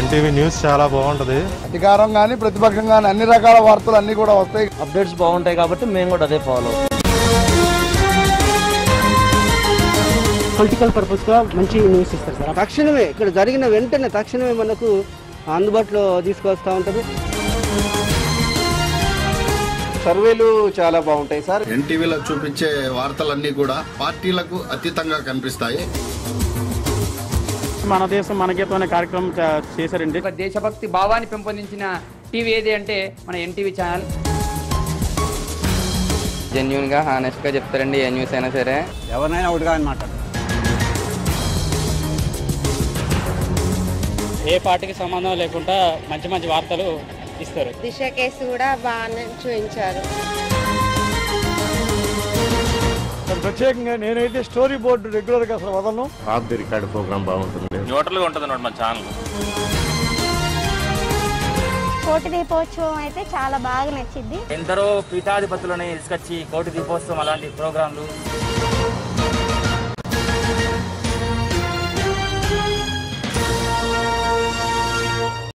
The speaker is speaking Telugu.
ఎన్టీవీ న్యూస్ చాలా బాగుంటది. అధికారం కానీ ప్రతిపక్షం కానీ అన్ని రకాల వార్తలు అన్ని కూడా వస్తాయి. అప్డేట్స్ బాగుంటాయి కాబట్టి మేము కూడా అదే ఫాలో. పొలిటికల్ పర్పస్ గా మంచి న్యూస్ ఇస్తారు సార్. తక్షణమే ఇక్కడ జరిగిన వెంటనే తక్షణమే మనకు అందుబాటులో తీసుకొస్తా ఉంటుంది. సర్వేలు చాలా బాగుంటాయి సార్. ఎన్టీవీలో చూపించే వార్తలన్నీ కూడా పార్టీలకు అతీతంగా కనిపిస్తాయి. మన దేశం మన గీతం అనే కార్యక్రమం చేశారండి. దేశభక్తి భావాన్ని పెంపొందించిన టీవీ ఏది అంటే మన ఎన్టీవీ ఛానల్. జెన్యూన్ గా హానెస్ట్ గా చెప్తారండి, ఏ న్యూస్ అయినా సరే. ఎవరినైనా ఒకటిగా అనమాట. ఏ పార్టీకి సంబంధం లేకుండా మంచి మంచి వార్తలు ఇస్తారు. దిశ కేసు కూడా బాగానే చూపించారు. ప్రత్యేకంగా నేనైతే స్టోరీ బోర్డు రెగ్యులర్ గా అసలు వదలను. ఆఫ్ ది రికార్డ్ ప్రోగ్రామ్ బాగుంటుంది. న్యూట్రల్ గా ఉంటుంది అన్నమాట మన ఛానల్. కోటి దీపోత్సవం అయితే చాలా బాగా నచ్చింది. ఎందరో పీఠాధిపతులని తీసుకొచ్చి కోటి దీపోత్సవం అలాంటి ప్రోగ్రాంలు